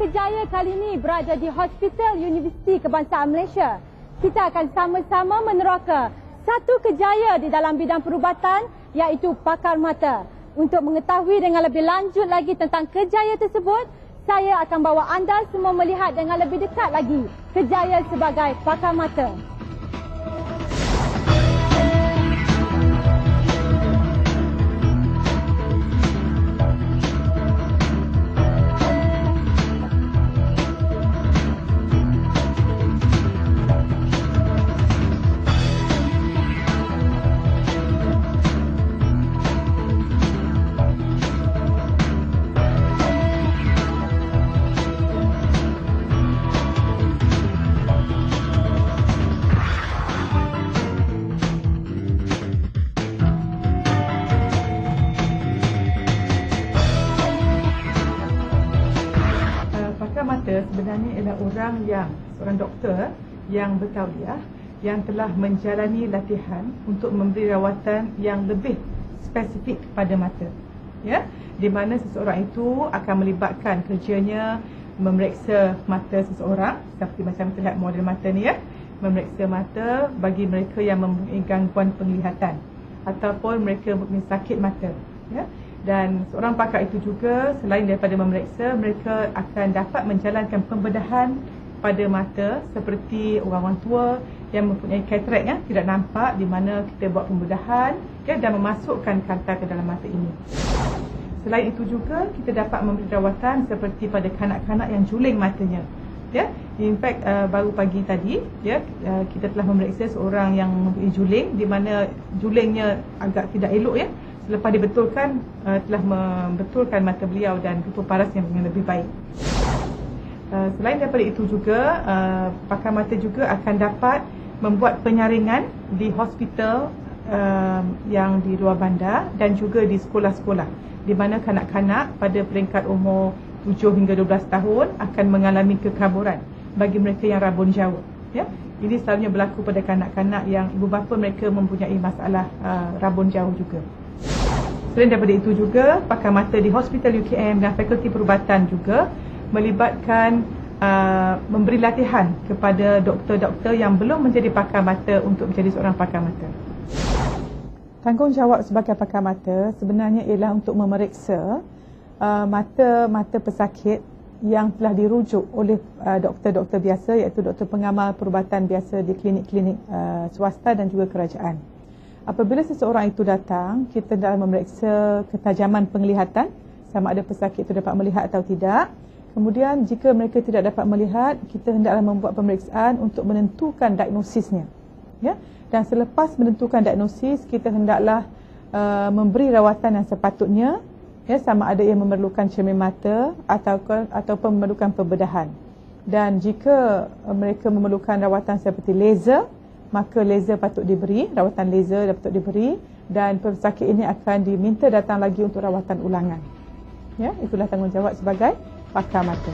Kejaya kali ini berada di Hospital Universiti Kebangsaan Malaysia. Kita akan sama-sama meneroka satu kejaya di dalam bidang perubatan, iaitu pakar mata. Untuk mengetahui dengan lebih lanjut lagi tentang kejaya tersebut, saya akan bawa anda semua melihat dengan lebih dekat lagi kejaya sebagai pakar mata. Mata sebenarnya ialah seorang doktor yang bertauliah yang telah menjalani latihan untuk memberi rawatan yang lebih spesifik kepada mata, ya, di mana seseorang itu akan melibatkan kerjanya memeriksa mata seseorang seperti macam terlihat model mata ni, ya, memeriksa mata bagi mereka yang mempunyai gangguan penglihatan ataupun mereka mempunyai sakit mata, ya. Dan seorang pakar itu juga selain daripada memeriksa, mereka akan dapat menjalankan pembedahan pada mata seperti orang-orang tua yang mempunyai katarak, ya, tidak nampak, di mana kita buat pembedahan, ya, dan memasukkan kanta ke dalam mata ini. Selain itu juga kita dapat memberi rawatan seperti pada kanak-kanak yang juling matanya, ya. In fact baru pagi tadi, ya, kita telah memeriksa seorang yang mempunyai juling, di mana julingnya agak tidak elok, ya. Selepas dibetulkan, telah membetulkan mata beliau dan tutup paras yang lebih baik. Selain daripada itu juga, pakar mata juga akan dapat membuat penyaringan di hospital yang di luar bandar dan juga di sekolah-sekolah, di mana kanak-kanak pada peringkat umur 7 hingga 12 tahun akan mengalami kekaburan bagi mereka yang rabun jauh, ya. Ini selalunya berlaku pada kanak-kanak yang ibu bapa mereka mempunyai masalah rabun jauh juga. Selain daripada itu juga, pakar mata di Hospital UKM dan Fakulti Perubatan juga melibatkan memberi latihan kepada doktor-doktor yang belum menjadi pakar mata untuk menjadi seorang pakar mata. Tanggungjawab sebagai pakar mata sebenarnya ialah untuk memeriksa mata pesakit yang telah dirujuk oleh doktor-doktor biasa, iaitu doktor pengamal perubatan biasa di klinik-klinik swasta dan juga kerajaan. Apabila seseorang itu datang, kita dalam memeriksa ketajaman penglihatan, sama ada pesakit itu dapat melihat atau tidak. Kemudian jika mereka tidak dapat melihat, kita hendaklah membuat pemeriksaan untuk menentukan diagnosisnya, ya. Dan selepas menentukan diagnosis, kita hendaklah memberi rawatan yang sepatutnya, ya, sama ada ia memerlukan cermin mata ataupun memerlukan pembedahan. Dan jika mereka memerlukan rawatan seperti laser, maka laser patut diberi, rawatan laser patut diberi, dan pesakit ini akan diminta datang lagi untuk rawatan ulangan. Ya, itulah tanggungjawab sebagai pakar mata.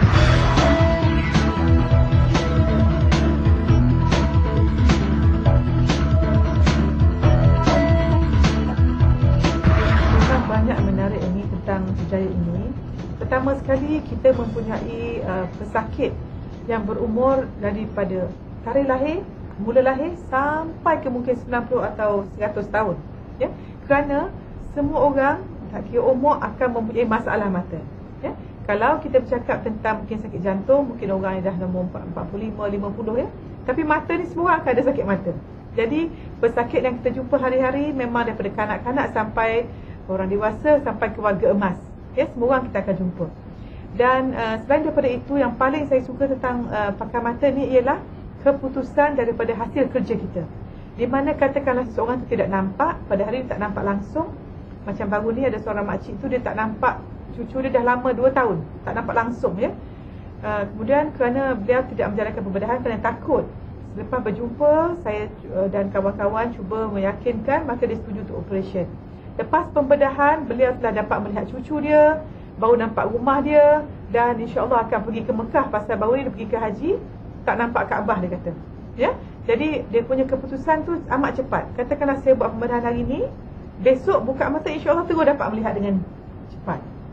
Memang banyak menarik ini tentang kejayaan ini. Pertama sekali, kita mempunyai pesakit yang berumur daripada tarikh lahir, mula lahir sampai ke mungkin 90 atau 100 tahun, ya. Kerana semua orang, tak kira umur, akan mempunyai masalah mata, ya. Kalau kita bercakap tentang mungkin sakit jantung, mungkin orang yang dah nombor 45, 50, ya. Tapi mata ni semua orang akan ada sakit mata. Jadi pesakit yang kita jumpa hari-hari memang daripada kanak-kanak sampai orang dewasa, sampai keluarga emas, ya. Semua orang kita akan jumpa. Dan selain daripada itu, yang paling saya suka tentang pakar mata ni ialah keputusan daripada hasil kerja kita, di mana katakanlah seseorang itu tidak nampak, pada hari ini tak nampak langsung. Macam baru ni ada seorang makcik tu, dia tak nampak cucu dia dah lama 2 tahun, tak nampak langsung, ya. Kemudian kerana beliau tidak menjalankan pembedahan kerana takut, selepas berjumpa saya dan kawan-kawan cuba meyakinkan, maka dia setuju untuk operation. Lepas pembedahan, beliau telah dapat melihat cucu dia, baru nampak rumah dia, dan insya-Allah akan pergi ke Mekah. Pasal baru ni dia pergi ke haji, tak nampak Kaabah, dia kata, ya. Jadi dia punya keputusan tu amat cepat. Katakanlah saya buat pembedahan hari ni, besok buka mata insya-Allah terus dapat melihat dengan cepat, ya.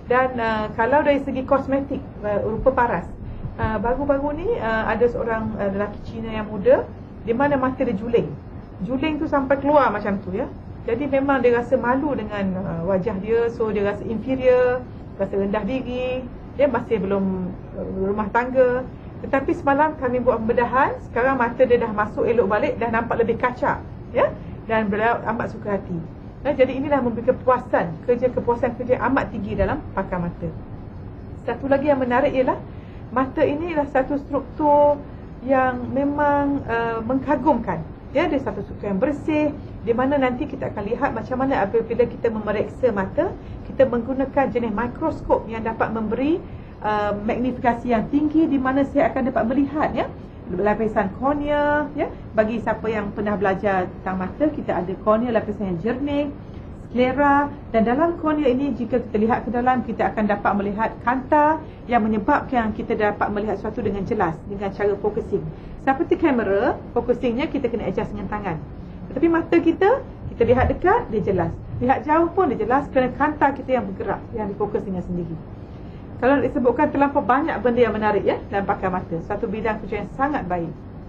Dan kalau dari segi kosmetik, rupa paras, baru-baru ni ada seorang lelaki Cina yang muda di mana mata dia juling. Juling tu sampai keluar macam tu ya. Jadi memang dia rasa malu dengan wajah dia, so dia rasa inferior, rasa rendah diri, dia masih belum rumah tangga. Tetapi semalam kami buat pembedahan, sekarang mata dia dah masuk elok balik, dah nampak lebih kacak ya, dan beliau amat suka hati. Jadi inilah memberi kepuasan kerja amat tinggi dalam pakar mata. Satu lagi yang menarik ialah mata ini adalah satu struktur yang memang mengkagumkan. Ya, dia satu struktur yang bersih, di mana nanti kita akan lihat macam mana apabila kita memeriksa mata, kita menggunakan jenis mikroskop yang dapat memberi magnifikasi yang tinggi, di mana saya akan dapat melihat ya lapisan kornea ya. Bagi siapa yang pernah belajar tentang mata, kita ada kornea, lapisan yang jernih, sklera, dan dalam kornea ini jika kita lihat ke dalam, kita akan dapat melihat kanta yang menyebabkan kita dapat melihat sesuatu dengan jelas dengan cara focusing. Seperti kamera, focusingnya kita kena adjust dengan tangan. Tetapi mata kita lihat dekat, dia jelas. Lihat jauh pun dia jelas kerana kanta kita yang bergerak, yang difokus dengan sendiri. Kalau disebutkan terlampau banyak benda yang menarik ya dalam pakar mata. Satu bidang kerja yang sangat baik.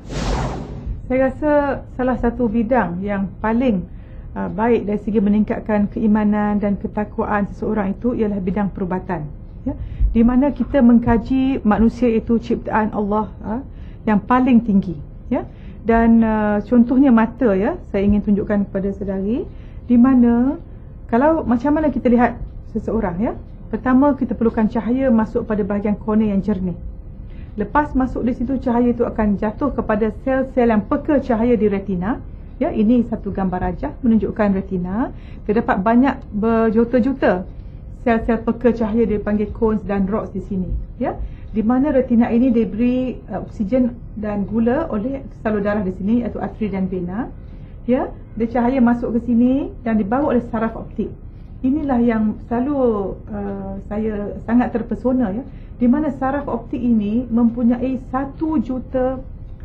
Saya rasa salah satu bidang yang paling baik dari segi meningkatkan keimanan dan ketakwaan seseorang itu ialah bidang perubatan ya, di mana kita mengkaji manusia itu ciptaan Allah yang paling tinggi ya. Dan contohnya mata ya, saya ingin tunjukkan kepada saudari, di mana kalau macam mana kita lihat seseorang ya. Pertama, kita perlukan cahaya masuk pada bahagian kornea yang jernih. Lepas masuk di situ, cahaya itu akan jatuh kepada sel-sel yang peka cahaya di retina. Ya, ini satu gambar rajah menunjukkan retina. Terdapat banyak berjuta-juta sel-sel peka cahaya, dipanggil cones dan rods di sini. Ya, di mana retina ini diberi oksigen dan gula oleh salur darah di sini, iaitu arteri dan vena. Ya, dia cahaya masuk ke sini dan dibawa oleh saraf optik. Inilah yang selalu saya sangat terpesona ya, di mana saraf optik ini mempunyai 1 juta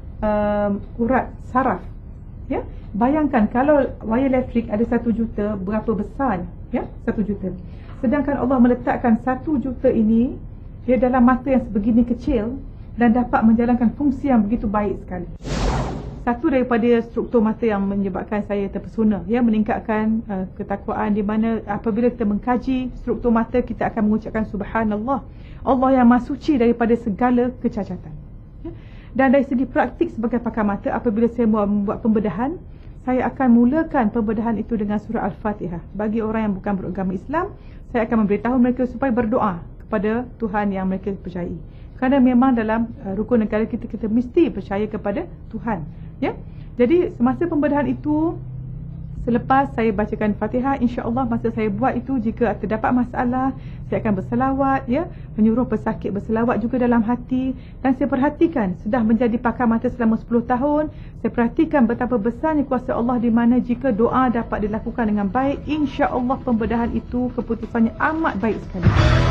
urat saraf ya. Bayangkan kalau wayar elektrik ada 1 juta, berapa besar ya, 1 juta. Sedangkan Allah meletakkan 1 juta ini dia dalam mata yang sebegini kecil dan dapat menjalankan fungsi yang begitu baik sekali. Satu daripada struktur mata yang menyebabkan saya terpesona ya, meningkatkan ketakwaan, di mana apabila kita mengkaji struktur mata, kita akan mengucapkan subhanallah, Allah yang maha suci daripada segala kecacatan ya. Dan dari segi praktik sebagai pakar mata, apabila saya membuat pembedahan, saya akan mulakan pembedahan itu dengan surah Al-Fatihah. Bagi orang yang bukan beragama Islam, saya akan memberitahu mereka supaya berdoa kepada Tuhan yang mereka percayai. Kerana memang dalam rukun negara kita mesti percaya kepada Tuhan ya. Jadi semasa pembedahan itu, selepas saya bacakan Fatihah, insya-Allah masa saya buat itu, jika terdapat masalah, saya akan berselawat ya, menyuruh pesakit berselawat juga dalam hati. Dan saya perhatikan, sudah menjadi pakar mata selama 10 tahun, saya perhatikan betapa besarnya kuasa Allah, di mana jika doa dapat dilakukan dengan baik, insya-Allah pembedahan itu keputusannya amat baik sekali.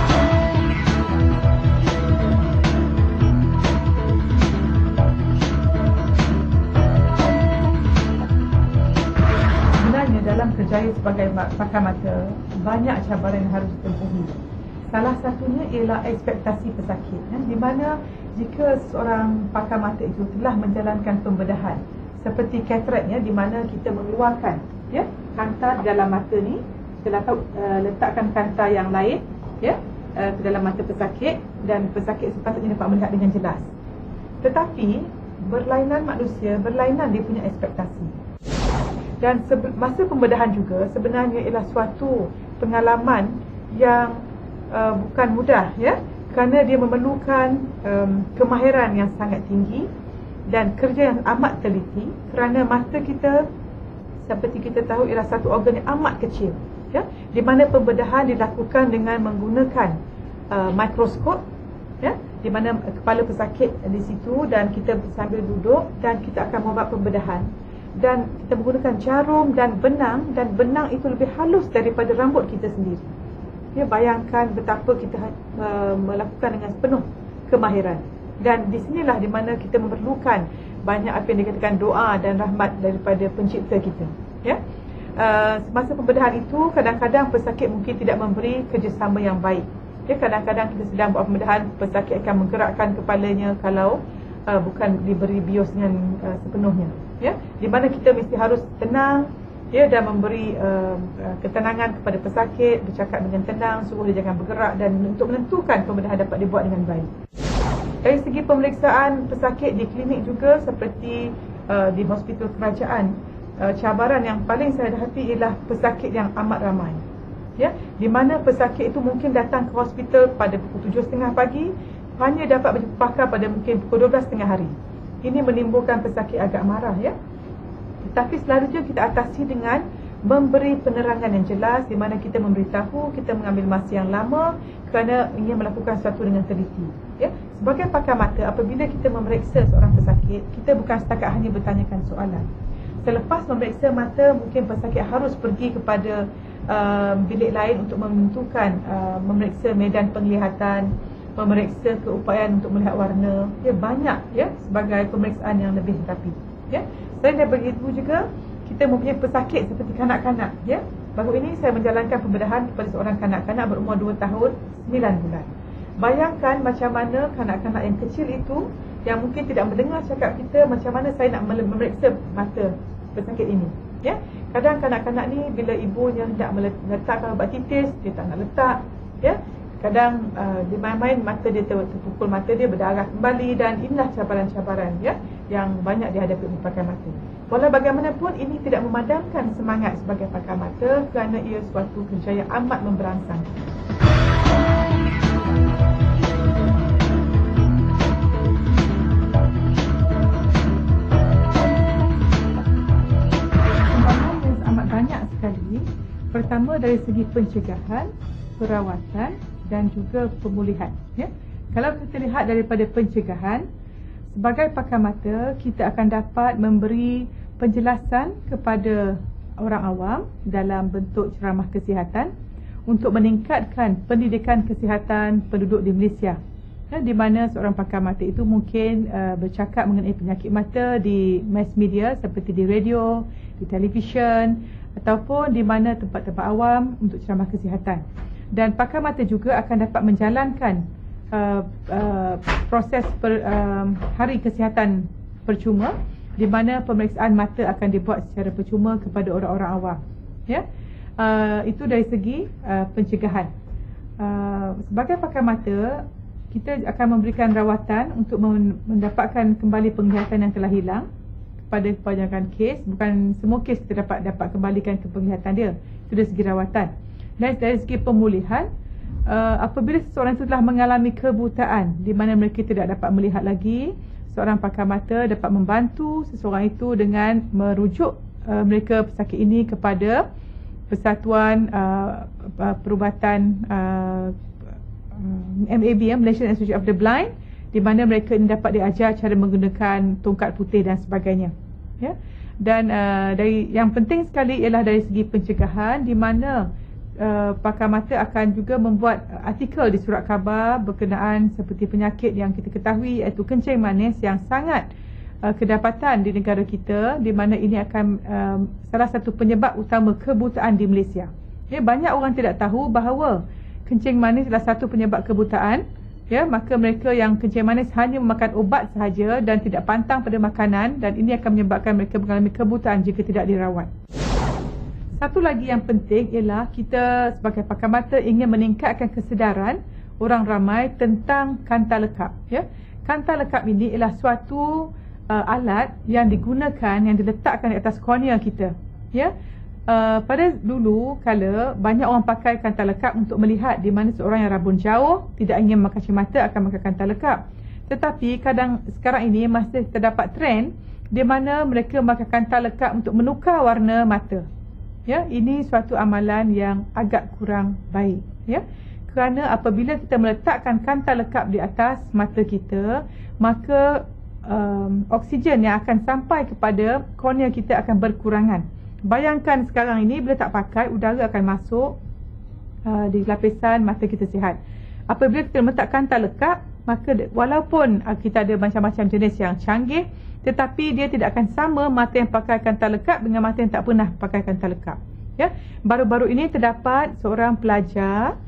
Dalam kerjaya sebagai pakar mata, banyak cabaran yang harus ditempuhi. Salah satunya ialah ekspektasi pesakit di mana jika seorang pakar mata itu telah menjalankan pembedahan seperti katarak di mana kita mengeluarkan ya kanta di dalam mata ni, kita letakkan kanta yang lain ya ke dalam mata pesakit, dan pesakit sepatutnya dapat melihat dengan jelas. Tetapi berlainan manusia, berlainan dia punya ekspektasi. Dan masa pembedahan juga sebenarnya ialah suatu pengalaman yang bukan mudah ya, kerana dia memerlukan kemahiran yang sangat tinggi dan kerja yang amat teliti, kerana mata kita seperti kita tahu ialah satu organ yang amat kecil ya, di mana pembedahan dilakukan dengan menggunakan mikroskop ya, di mana kepala pesakit di situ dan kita sambil duduk dan kita akan membuat pembedahan. Dan kita menggunakan jarum dan benang itu lebih halus daripada rambut kita sendiri ya. Bayangkan betapa kita melakukan dengan penuh kemahiran. Dan di sinilah di mana kita memerlukan banyak apa yang dikatakan doa dan rahmat daripada pencipta kita ya. Semasa pembedahan itu, kadang-kadang pesakit mungkin tidak memberi kerjasama yang baik Ya, kadang-kadang kita sedang buat pembedahan, pesakit akan menggerakkan kepalanya kalau bukan diberi bios dengan sepenuhnya. Ya, di mana kita mesti harus tenang, ya, dan memberi ketenangan kepada pesakit, bercakap dengan tenang, suruh dia jangan bergerak, dan untuk menentukan pembedahan dapat dibuat dengan baik. Dari segi pemeriksaan pesakit di klinik juga seperti di hospital kerajaan, cabaran yang paling saya hadapi ialah pesakit yang amat ramai. Ya, di mana pesakit itu mungkin datang ke hospital pada pukul 7.30 pagi, hanya dapat berjumpa pakar pada mungkin pukul 12.30 hari. Ini menimbulkan pesakit agak marah, ya. Tetapi selalunya kita atasi dengan memberi penerangan yang jelas, di mana kita memberitahu kita mengambil masa yang lama kerana ingin melakukan sesuatu dengan teliti. Ya, sebagai pakar mata, apabila kita memeriksa seorang pesakit, kita bukan setakat hanya bertanyakan soalan. Selepas memeriksa mata, mungkin pesakit harus pergi kepada bilik lain untuk menentukan, memeriksa medan penglihatan, memeriksa keupayaan untuk melihat warna. Ya, banyak, ya, sebagai pemeriksaan yang lebih rapi. Ya, selain daripada itu juga kita mempunyai pesakit seperti kanak-kanak. Ya, baru ini saya menjalankan pembedahan kepada seorang kanak-kanak berumur 2 tahun 9 bulan. Bayangkan macam mana kanak-kanak yang kecil itu, yang mungkin tidak mendengar cakap kita, macam mana saya nak memeriksa mata pesakit ini. Ya, kadang kanak-kanak ni bila ibunya hendak meletakkan ubat titis, dia tak nak letak. Ya, kadang dia main-main, mata dia terpukul, mata dia berdarah kembali, dan inilah cabaran-cabaran, ya, yang banyak dihadapi oleh pakar mata. Walau bagaimanapun, ini tidak memadamkan semangat sebagai pakar mata kerana ia suatu kerja yang amat memberangsang. Pertama dari segi pencegahan, perawatan dan juga pemulihan. Ya, kalau kita lihat daripada pencegahan, sebagai pakar mata kita akan dapat memberi penjelasan kepada orang awam dalam bentuk ceramah kesihatan untuk meningkatkan pendidikan kesihatan penduduk di Malaysia. Ya, di mana seorang pakar mata itu mungkin bercakap mengenai penyakit mata di mass media seperti di radio, di televisyen, ataupun di mana tempat-tempat awam untuk ceramah kesihatan. Dan pakar mata juga akan dapat menjalankan proses hari kesihatan percuma, di mana pemeriksaan mata akan dibuat secara percuma kepada orang-orang awam. Ya, itu dari segi pencegahan. Sebagai pakar mata, kita akan memberikan rawatan untuk mendapatkan kembali penglihatan yang telah hilang pada kebanyakan kes. Bukan semua kes kita dapat kembalikan ke penglihatan dia. Itu dari segi rawatan. Dan dari segi pemulihan, apabila seseorang itu telah mengalami kebutaan di mana mereka tidak dapat melihat lagi, seorang pakar mata dapat membantu seseorang itu dengan merujuk mereka pesakit ini kepada Persatuan Perubatan MAB, Malaysian Association of the Blind, di mana mereka ini dapat diajar cara menggunakan tongkat putih dan sebagainya. Ya. Dan dari yang penting sekali ialah dari segi pencegahan, di mana pakar mata akan juga membuat artikel di surat khabar berkenaan seperti penyakit yang kita ketahui, iaitu kencing manis yang sangat kedapatan di negara kita, di mana ini akan salah satu penyebab utama kebutaan di Malaysia. Ya, banyak orang tidak tahu bahawa kencing manis adalah satu penyebab kebutaan. Ya, maka mereka yang kencing manis hanya memakan ubat sahaja dan tidak pantang pada makanan, dan ini akan menyebabkan mereka mengalami kebutaan jika tidak dirawat. Satu lagi yang penting ialah kita sebagai pakar mata ingin meningkatkan kesedaran orang ramai tentang kanta lekap. Ya, kanta lekap ini ialah suatu alat yang digunakan, yang diletakkan di atas kornea kita. Ya, pada dulu kala banyak orang pakai kanta lekap untuk melihat, di mana seorang yang rabun jauh tidak ingin memakai kacamata akan memakai kanta lekap. Tetapi sekarang ini masih terdapat trend di mana mereka memakai kanta lekap untuk menukar warna mata. Ya, ini suatu amalan yang agak kurang baik. Ya, kerana apabila kita meletakkan kanta lekap di atas mata kita, maka oksigen yang akan sampai kepada kornea kita akan berkurangan. Bayangkan sekarang ini bila tak pakai, udara akan masuk di lapisan mata kita sihat. Apabila kita letak kanta lekap, maka walaupun kita ada macam-macam jenis yang canggih, tetapi dia tidak akan sama mata yang pakai kanta lekap dengan mata yang tak pernah pakai kanta lekap. Ya, baru-baru ini terdapat seorang pelajar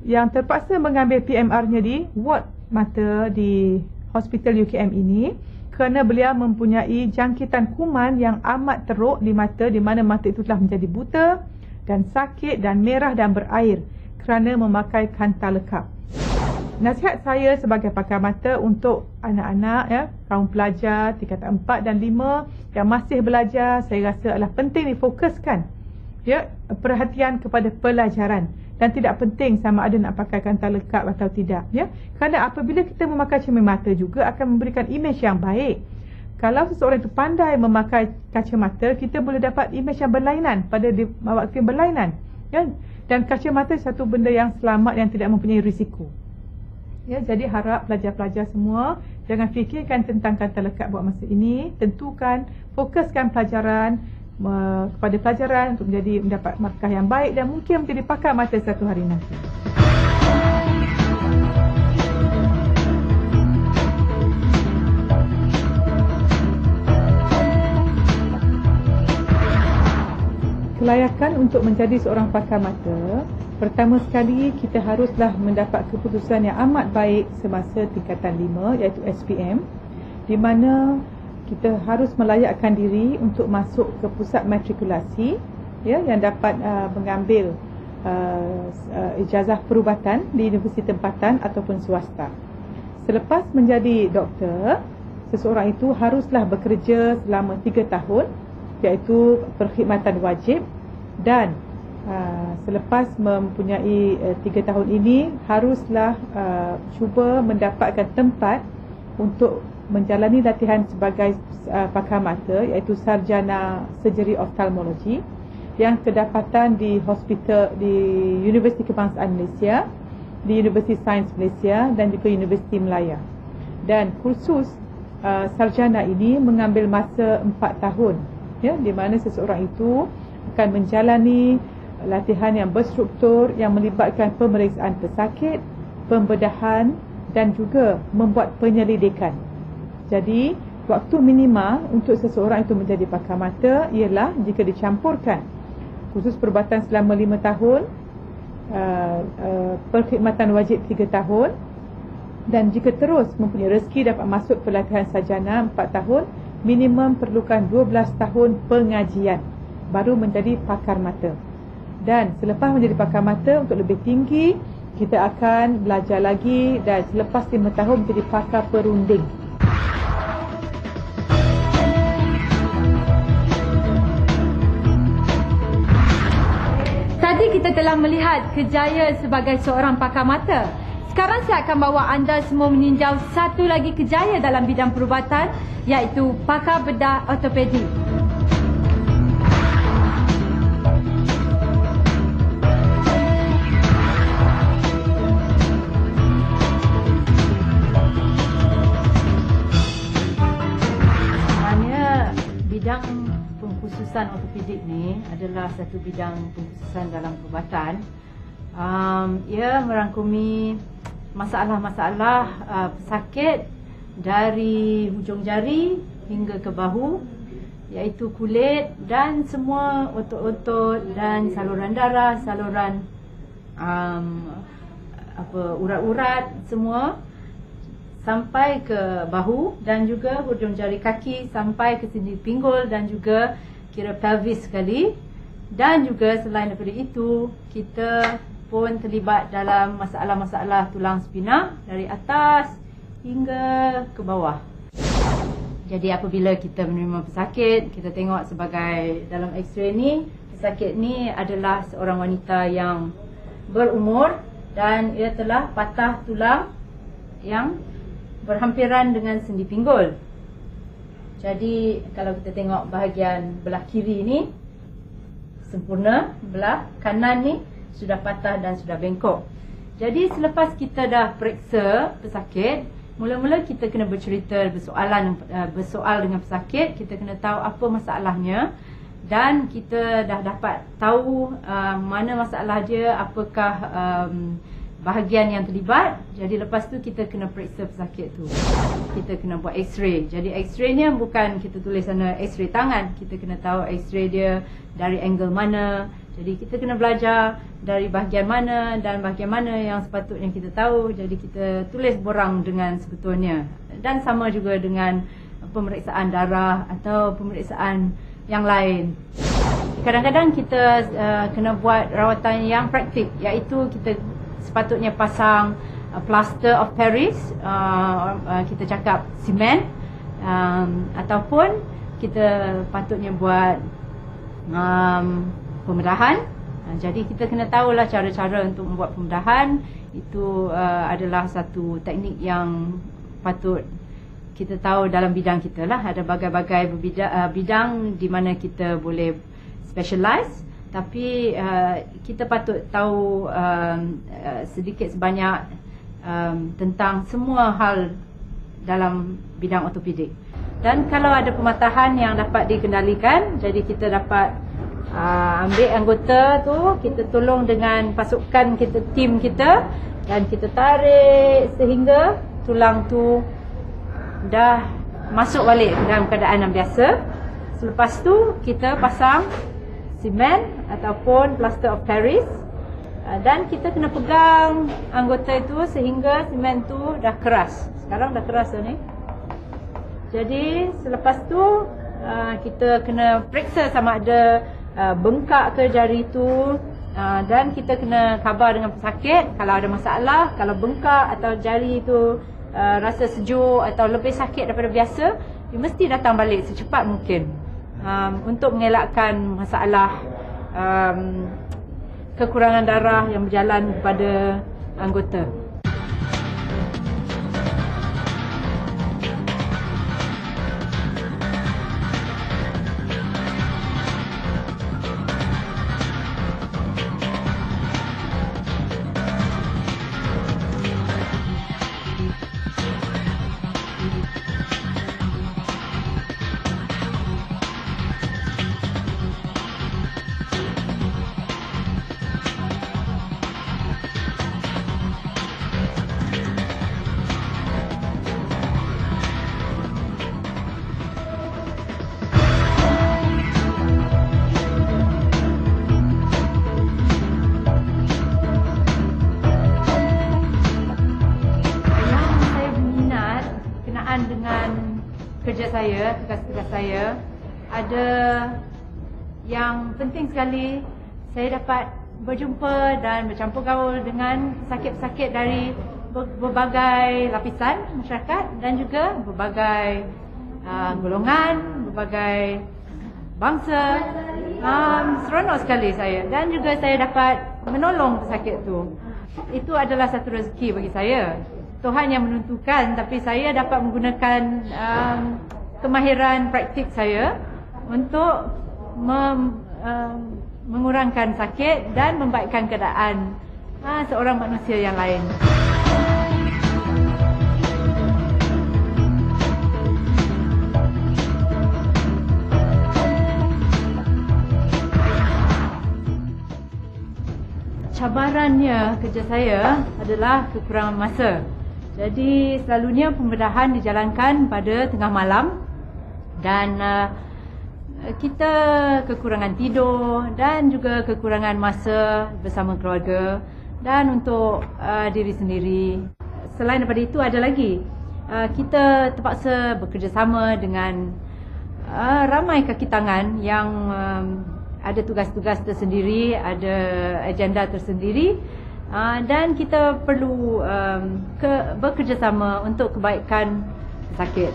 yang terpaksa mengambil PMR-nya di ward mata di Hospital UKM ini kerana beliau mempunyai jangkitan kuman yang amat teruk di mata, di mana mata itu telah menjadi buta dan sakit dan merah dan berair kerana memakai kanta lekap. Nasihat saya sebagai pakar mata untuk anak-anak, ya, kaum pelajar tingkatan 4 dan 5 yang masih belajar, saya rasa adalah penting difokuskan, ya, perhatian kepada pelajaran dan tidak penting sama ada nak pakai kanta lekap atau tidak, ya. Kerana apabila kita memakai cermin mata juga akan memberikan imej yang baik. Kalau seseorang itu pandai memakai kacamata, kita boleh dapat imej yang berlainan pada waktu yang berlainan, ya. Dan kacamata satu benda yang selamat yang tidak mempunyai risiko. Ya, jadi harap pelajar-pelajar semua jangan fikirkan tentang kanta lekap buat masa ini. Tentukan, fokuskan pelajaran kepada pelajaran untuk mendapat markah yang baik dan mungkin menjadi pakar mata satu hari nanti. Kelayakan untuk menjadi seorang pakar mata, pertama sekali kita haruslah mendapat keputusan yang amat baik semasa tingkatan 5 iaitu SPM, di mana kita harus melayakkan diri untuk masuk ke pusat matrikulasi, ya, yang dapat mengambil ijazah perubatan di universiti tempatan ataupun swasta. Selepas menjadi doktor, seseorang itu haruslah bekerja selama 3 tahun iaitu perkhidmatan wajib, dan selepas mempunyai 3 tahun ini haruslah cuba mendapatkan tempat untuk menjalani latihan sebagai pakar mata iaitu sarjana surgery ophthalmology yang kedapatan di hospital di Universiti Kebangsaan Malaysia, di Universiti Sains Malaysia dan juga Universiti Melaya. Dan kursus sarjana ini mengambil masa 4 tahun, ya, di mana seseorang itu akan menjalani latihan yang berstruktur yang melibatkan pemeriksaan pesakit, pembedahan dan juga membuat penyelidikan. Jadi, waktu minima untuk seseorang itu menjadi pakar mata ialah jika dicampurkan kursus perubatan selama 5 tahun, perkhidmatan wajib 3 tahun, dan jika terus mempunyai rezeki dapat masuk pelatihan sarjana 4 tahun, minimum perlukan 12 tahun pengajian baru menjadi pakar mata. Dan selepas menjadi pakar mata untuk lebih tinggi, kita akan belajar lagi dan selepas 5 tahun menjadi pakar perunding. Tadi kita telah melihat kejayaan sebagai seorang pakar mata. Sekarang saya akan bawa anda semua meninjau satu lagi kejayaan dalam bidang perubatan, iaitu pakar bedah ortopedi. Sebenarnya bidang pengkhususan ortopedik ni adalah satu bidang pengkhususan dalam perubatan. Ia merangkumi masalah-masalah pesakit dari hujung jari hingga ke bahu, iaitu kulit dan semua otot-otot dan saluran darah, saluran urat-urat semua sampai ke bahu, dan juga hujung jari kaki sampai ke sendi pinggul dan juga kira pelvis sekali. Dan juga selain daripada itu, kita pun terlibat dalam masalah-masalah tulang spina dari atas hingga ke bawah. Jadi apabila kita menerima pesakit, kita tengok sebagai dalam X-ray ni, pesakit ni adalah seorang wanita yang berumur dan ia telah patah tulang yang berhampiran dengan sendi pinggul. Jadi kalau kita tengok bahagian belah kiri ni sempurna, belah kanan ni sudah patah dan sudah bengkok. Jadi selepas kita dah periksa pesakit, mula-mula kita kena bercerita, bersoal dengan pesakit. Kita kena tahu apa masalahnya dan kita dah dapat tahu mana masalah dia, apakah bahagian yang terlibat. Jadi lepas tu kita kena periksa pesakit tu. Kita kena buat X-ray. Jadi X-ray ni bukan kita tulis sana X-ray tangan. Kita kena tahu X-ray dia dari angle mana, Jadi kita kena belajar dari bahagian mana dan bahagian mana yang sepatutnya kita tahu. Jadi kita tulis borang dengan sebetulnya. Dan sama juga dengan pemeriksaan darah atau pemeriksaan yang lain. Kadang-kadang kita kena buat rawatan yang praktik, iaitu kita sepatutnya pasang plaster of Paris, kita cakap simen, ataupun kita patutnya buat pembedahan. Jadi kita kena tahulah cara-cara untuk membuat pembedahan. Itu adalah satu teknik yang patut kita tahu dalam bidang kita lah. Ada bagai-bagai bidang di mana kita boleh specialize, tapi kita patut tahu sedikit sebanyak tentang semua hal dalam bidang ortopedik. Dan kalau ada pematahan yang dapat dikendalikan, jadi kita dapat ambil anggota tu, kita tolong dengan pasukan kita, tim kita, dan kita tarik sehingga tulang tu dah masuk balik dalam keadaan yang biasa. Selepas tu kita pasang simen ataupun plaster of Paris, dan kita kena pegang anggota itu sehingga simen tu dah keras. Sekarang dah keras dah ni. Jadi selepas tu kita kena periksa sama ada bengkak ke jari tu, dan kita kena khabar dengan pesakit kalau ada masalah. Kalau bengkak atau jari tu rasa sejuk atau lebih sakit daripada biasa, dia mesti datang balik secepat mungkin untuk mengelakkan masalah kekurangan darah yang berjalan kepada anggota. Kerja saya, tugas-tugas saya, ada yang penting sekali. Saya dapat berjumpa dan bercampur gaul dengan pesakit-pesakit dari berbagai lapisan masyarakat dan juga berbagai golongan, berbagai bangsa. Seronok sekali saya, dan juga saya dapat menolong pesakit tu. Itu adalah satu rezeki bagi saya. Tuhan yang menentukan, tapi saya dapat menggunakan kemahiran praktik saya untuk mengurangkan sakit dan membaikkan keadaan seorang manusia yang lain. Cabarannya kerja saya adalah kekurangan masa. Jadi selalunya pembedahan dijalankan pada tengah malam, dan kita kekurangan tidur dan juga kekurangan masa bersama keluarga dan untuk diri sendiri. Selain daripada itu ada lagi, kita terpaksa bekerjasama dengan ramai kaki tangan yang ada tugas-tugas tersendiri, ada agenda tersendiri. Dan kita perlu bekerjasama untuk kebaikan pesakit.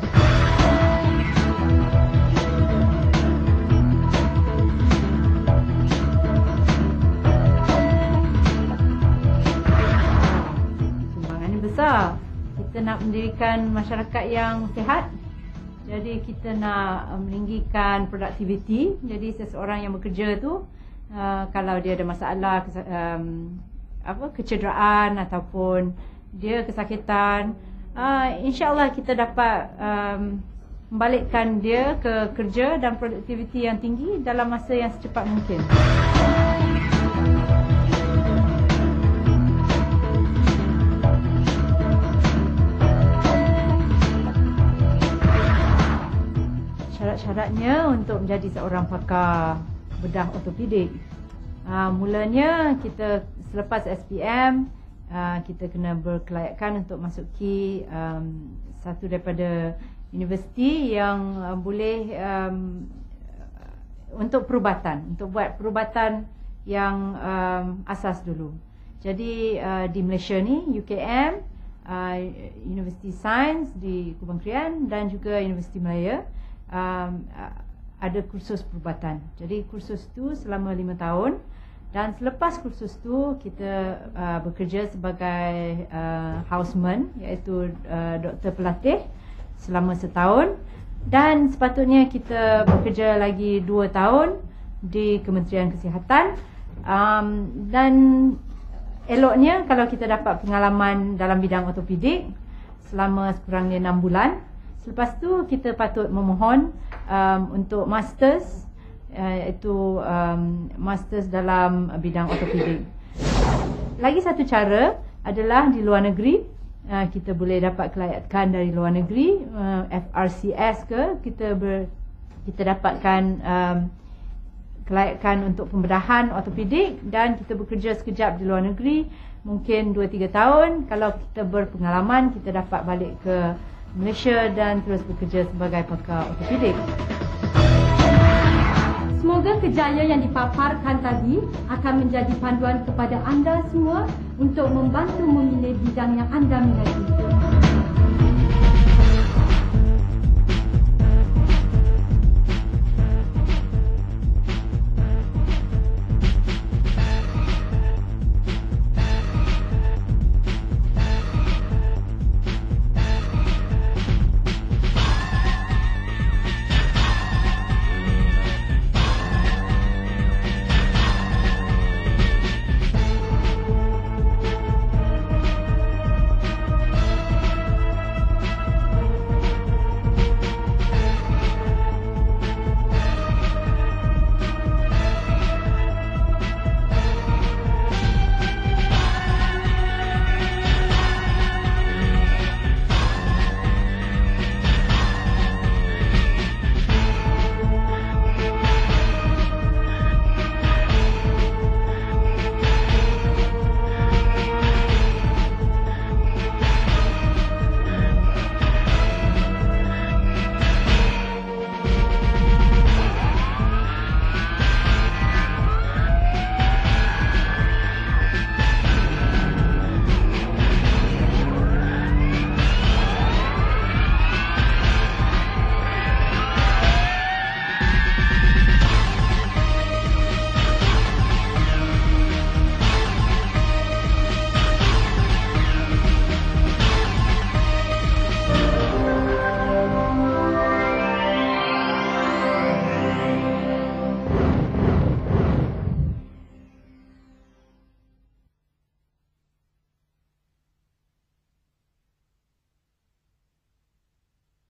Sumbangannya besar. Kita nak mendirikan masyarakat yang sihat. Jadi kita nak meninggikan produktiviti. Jadi seseorang yang bekerja tu, kalau dia ada masalah kecederaan ataupun dia kesakitan, insya-Allah kita dapat membalikkan dia ke kerja dan produktiviti yang tinggi dalam masa yang secepat mungkin. Syarat-syaratnya untuk menjadi seorang pakar bedah ortopedik, Mulanya kita selepas SPM kita kena berkelayakan untuk masuki satu daripada universiti yang boleh untuk perubatan, untuk buat perubatan yang asas dulu. Jadi di Malaysia ni UKM, Universiti Sains di Kubang Krian dan juga Universiti Malaya ada kursus perubatan. Jadi kursus tu selama 5 tahun dan selepas kursus tu kita bekerja sebagai houseman, iaitu doktor pelatih selama setahun, dan sepatutnya kita bekerja lagi 2 tahun di Kementerian Kesihatan. Dan eloknya kalau kita dapat pengalaman dalam bidang ortopedik selama sekurangnya 6 bulan. Selepas tu kita patut memohon untuk masters, iaitu masters dalam bidang ortopedik. Lagi satu cara adalah di luar negeri. Kita boleh dapat kelayakan dari luar negeri, FRCS ke, kita dapatkan kelayakan untuk pembedahan ortopedik dan kita bekerja sekejap di luar negeri, mungkin 2-3 tahun. Kalau kita berpengalaman, kita dapat balik ke Malaysia dan terus bekerja sebagai pakar ortopedik. Semoga kejayaan yang dipaparkan tadi akan menjadi panduan kepada anda semua untuk membantu memilih bidang yang anda minati.